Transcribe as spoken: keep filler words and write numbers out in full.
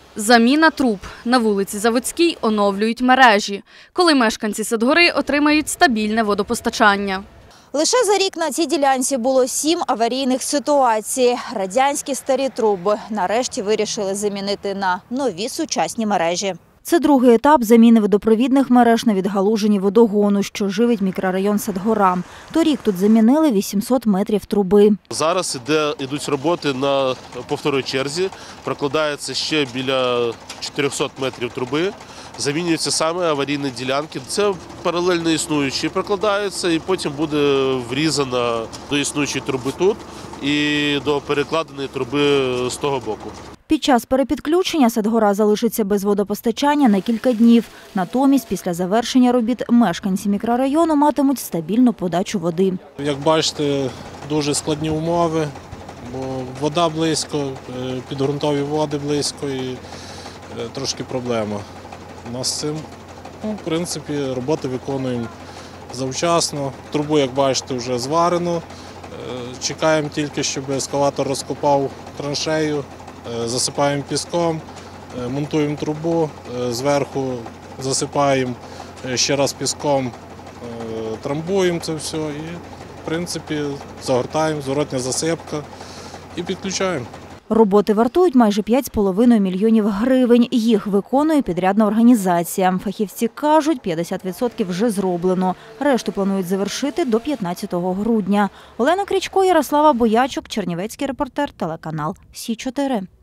Заміна труб. На вулиці Заводській оновлюють мережі, коли мешканці Садгори отримають стабільне водопостачання. Лише за рік на цій ділянці було сім аварійних ситуацій. Радянські старі труби нарешті вирішили замінити на нові сучасні мережі. Це другий етап заміни водопровідних мереж на відгалуженні водогону, що живить мікрорайон Садгора. Торік тут замінили вісімсот метрів труби. Зараз іде, ідуть роботи на повторній черзі, прокладається ще біля чотирьохсот метрів труби, замінюються саме аварійні ділянки. Це паралельно існуючі, прокладаються і потім буде врізана до існуючої труби тут і до перекладеної труби з того боку. Під час перепідключення Садгора залишиться без водопостачання на кілька днів. Натомість, після завершення робіт, мешканці мікрорайону матимуть стабільну подачу води. Як бачите, дуже складні умови, бо вода близько, підґрунтові води близько і трошки проблема. У нас з цим, ну, в принципі, роботи виконуємо завчасно. Трубу, як бачите, вже зварено. Чекаємо тільки, щоб ескаватор розкопав траншею. Засипаємо піском, монтуємо трубу, зверху засипаємо ще раз піском, трамбуємо це все і, в принципі, загортаємо, зворотня засипка і підключаємо. Роботи вартують майже п'ять з половиною мільйонів гривень. Їх виконує підрядна організація. Фахівці кажуть, п'ятдесят відсотків вже зроблено. Решту планують завершити до п'ятнадцятого грудня. Олена Крічко, Ярослава Боячук, Чернівецький репортер, телеканал Сі чотири.